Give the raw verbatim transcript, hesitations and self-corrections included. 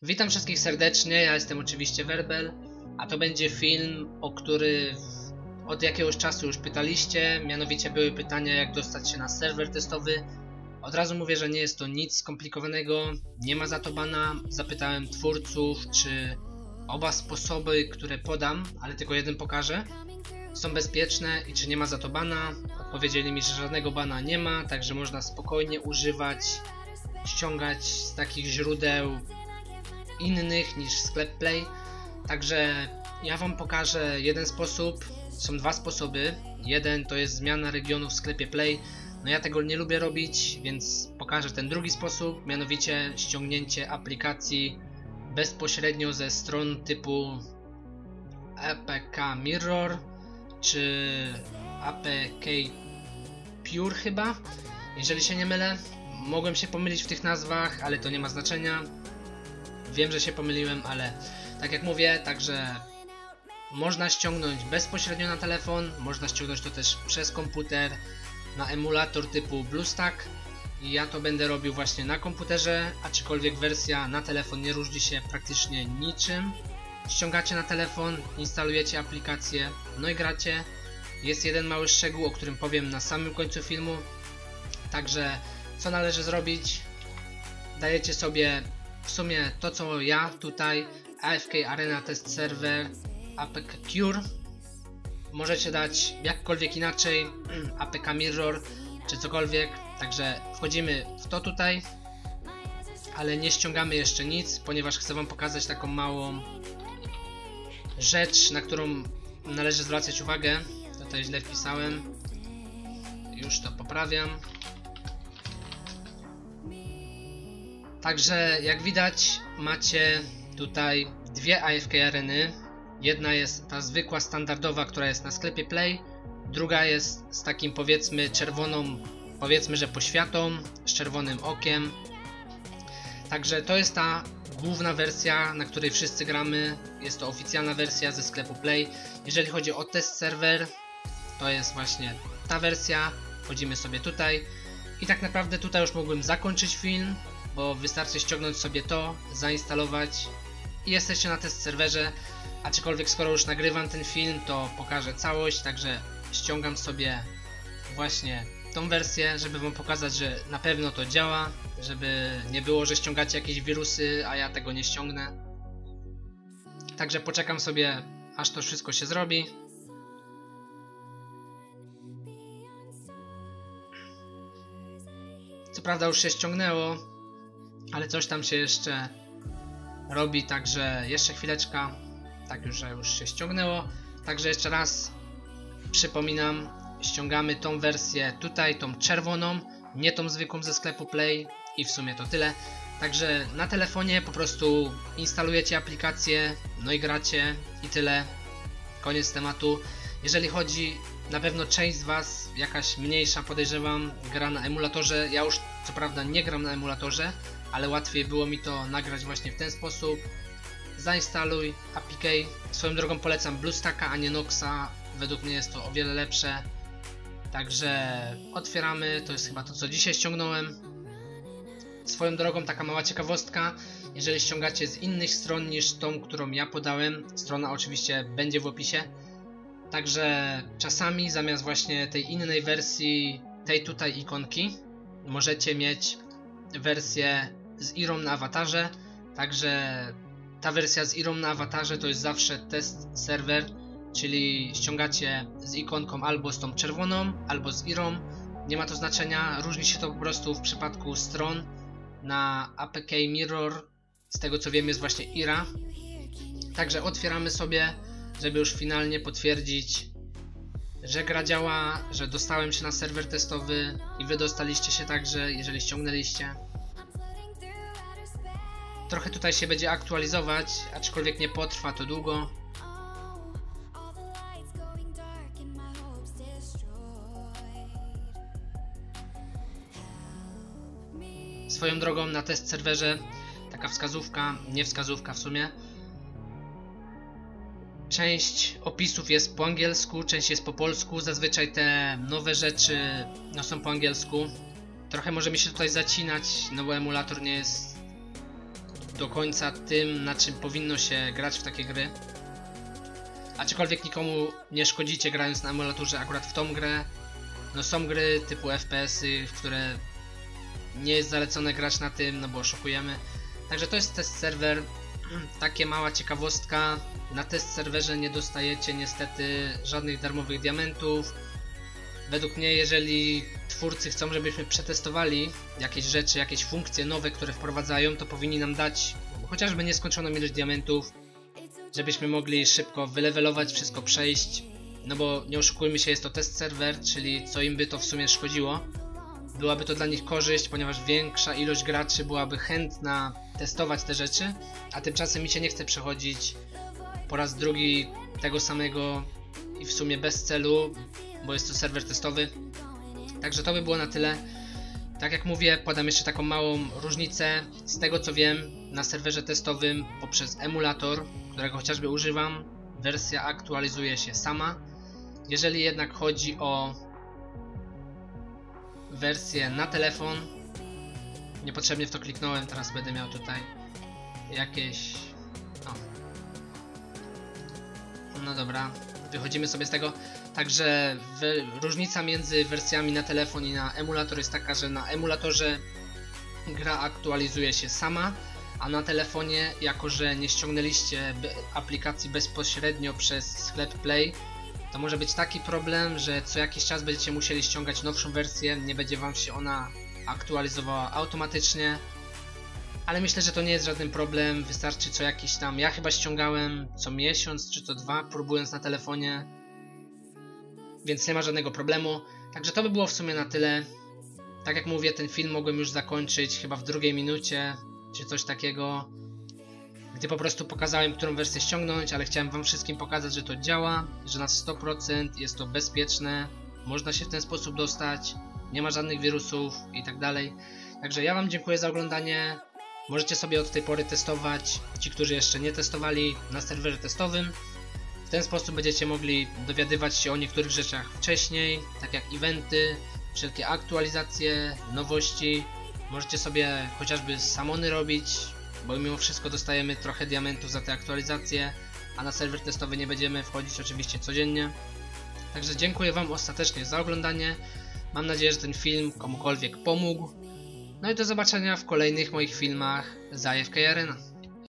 Witam wszystkich serdecznie, ja jestem oczywiście Werbel, a to będzie film, o który od jakiegoś czasu już pytaliście, mianowicie były pytania, jak dostać się na serwer testowy. Od razu mówię, że nie jest to nic skomplikowanego, nie ma za to bana. Zapytałem twórców, czy oba sposoby, które podam, ale tylko jeden pokażę, są bezpieczne i czy nie ma za to bana. Odpowiedzieli mi, że żadnego bana nie ma, także można spokojnie używać, ściągać z takich źródeł innych niż sklep Play. Także ja wam pokażę jeden sposób. Są dwa sposoby. Jeden to jest zmiana regionu w sklepie Play. No ja tego nie lubię robić, więc pokażę ten drugi sposób, mianowicie ściągnięcie aplikacji bezpośrednio ze stron typu A P K Mirror czy A P K Pure chyba, jeżeli się nie mylę. Mogłem się pomylić w tych nazwach, ale to nie ma znaczenia. Wiem, że się pomyliłem, ale tak jak mówię, także można ściągnąć bezpośrednio na telefon, można ściągnąć to też przez komputer na emulator typu BlueStack i ja to będę robił właśnie na komputerze, aczkolwiek wersja na telefon nie różni się praktycznie niczym. Ściągacie na telefon, instalujecie aplikację, no i gracie. Jest jeden mały szczegół, o którym powiem na samym końcu filmu. Także co należy zrobić? Dajecie sobie w sumie to co ja tutaj, A F K Arena Test Server, A P K Pure. Możecie dać jakkolwiek inaczej, A P K Mirror czy cokolwiek. Także wchodzimy w to tutaj, ale nie ściągamy jeszcze nic, ponieważ chcę wam pokazać taką małą rzecz, na którą należy zwracać uwagę. Tutaj źle wpisałem, już to poprawiam. Także jak widać macie tutaj dwie A F K Areny. Jedna jest ta zwykła, standardowa, która jest na sklepie Play. Druga jest z takim powiedzmy czerwoną, powiedzmy że poświatą, z czerwonym okiem. Także to jest ta główna wersja, na której wszyscy gramy. Jest to oficjalna wersja ze sklepu Play. Jeżeli chodzi o test serwer, to jest właśnie ta wersja. Wchodzimy sobie tutaj i tak naprawdę tutaj już mógłbym zakończyć film, bo wystarczy ściągnąć sobie to, zainstalować i jesteście na test serwerze. Aczkolwiek skoro już nagrywam ten film, to pokażę całość, także ściągam sobie właśnie tą wersję, żeby wam pokazać, że na pewno to działa, żeby nie było, że ściągacie jakieś wirusy, a ja tego nie ściągnę. Także poczekam sobie, aż to wszystko się zrobi. Co prawda już się ściągnęło, ale coś tam się jeszcze robi, także jeszcze chwileczka. Tak już, że już się ściągnęło. Także jeszcze raz przypominam, ściągamy tą wersję tutaj, tą czerwoną, nie tą zwykłą ze sklepu Play i w sumie to tyle. Także na telefonie po prostu instalujecie aplikację, no i gracie i tyle. Koniec tematu. Jeżeli chodzi, na pewno część z was, jakaś mniejsza podejrzewam, gra na emulatorze. Ja już co prawda nie gram na emulatorze, ale łatwiej było mi to nagrać właśnie w ten sposób. Zainstaluj A P K. Swoją drogą polecam BlueStacka, a nie Noxa. Według mnie jest to o wiele lepsze. Także otwieramy. To jest chyba to, co dzisiaj ściągnąłem. Swoją drogą taka mała ciekawostka. Jeżeli ściągacie z innych stron niż tą, którą ja podałem, strona oczywiście będzie w opisie. Także czasami zamiast właśnie tej innej wersji, tej tutaj ikonki, możecie mieć wersję z Irą na awatarze. Także ta wersja z Irą na awatarze to jest zawsze test serwer, czyli ściągacie z ikonką albo z tą czerwoną, albo z Irą. Nie ma to znaczenia, różni się to po prostu w przypadku stron. Na A P K Mirror, z tego co wiem, jest właśnie Ira. Także otwieramy sobie, żeby już finalnie potwierdzić, że gra działa, że dostałem się na serwer testowy i wy dostaliście się także, jeżeli ściągnęliście. Trochę tutaj się będzie aktualizować, aczkolwiek nie potrwa to długo. Swoją drogą na test serwerze taka wskazówka, nie wskazówka w sumie. Część opisów jest po angielsku, część jest po polsku. Zazwyczaj te nowe rzeczy no, są po angielsku. Trochę może mi się tutaj zacinać, no bo emulator nie jest do końca tym, na czym powinno się grać w takie gry. Aczkolwiek nikomu nie szkodzicie grając na emulatorze akurat w tą grę. No są gry typu F P S-y, w które nie jest zalecone grać na tym, no bo oszukujemy. Także to jest test serwer. Takie mała ciekawostka. Na test serwerze nie dostajecie niestety żadnych darmowych diamentów. Według mnie, jeżeli twórcy chcą, żebyśmy przetestowali jakieś rzeczy, jakieś funkcje nowe, które wprowadzają, to powinni nam dać chociażby nieskończoną ilość diamentów, żebyśmy mogli szybko wylevelować, wszystko przejść. No bo nie oszukujmy się, jest to test serwer, czyli co im by to w sumie szkodziło. Byłaby to dla nich korzyść, ponieważ większa ilość graczy byłaby chętna testować te rzeczy, a tymczasem mi się nie chce przechodzić po raz drugi tego samego i w sumie bez celu, bo jest to serwer testowy. Także to by było na tyle. Tak jak mówię, podam jeszcze taką małą różnicę. Z tego co wiem, na serwerze testowym poprzez emulator, którego chociażby używam, wersja aktualizuje się sama. Jeżeli jednak chodzi o wersję na telefon, niepotrzebnie w to kliknąłem, teraz będę miał tutaj jakieś... O. No dobra, wychodzimy sobie z tego. Także różnica między wersjami na telefon i na emulator jest taka, że na emulatorze gra aktualizuje się sama, a na telefonie, jako że nie ściągnęliście aplikacji bezpośrednio przez sklep Play, to może być taki problem, że co jakiś czas będziecie musieli ściągać nowszą wersję, nie będzie wam się ona aktualizowała automatycznie. Ale myślę, że to nie jest żaden problem, wystarczy co jakiś tam, ja chyba ściągałem co miesiąc czy co dwa, próbując na telefonie, więc nie ma żadnego problemu. Także to by było w sumie na tyle. Tak jak mówię, ten film mogłem już zakończyć chyba w drugiej minucie, czy coś takiego, gdy po prostu pokazałem, którą wersję ściągnąć, ale chciałem wam wszystkim pokazać, że to działa, że na sto procent jest to bezpieczne, można się w ten sposób dostać, nie ma żadnych wirusów i tak dalej. Także ja wam dziękuję za oglądanie. Możecie sobie od tej pory testować, ci którzy jeszcze nie testowali, na serwerze testowym. W ten sposób będziecie mogli dowiadywać się o niektórych rzeczach wcześniej, tak jak eventy, wszelkie aktualizacje, nowości. Możecie sobie chociażby samony robić, bo mimo wszystko dostajemy trochę diamentów za te aktualizacje, a na serwer testowy nie będziemy wchodzić oczywiście codziennie. Także dziękuję wam ostatecznie za oglądanie. Mam nadzieję, że ten film komukolwiek pomógł. No i do zobaczenia w kolejnych moich filmach z A F K Arena.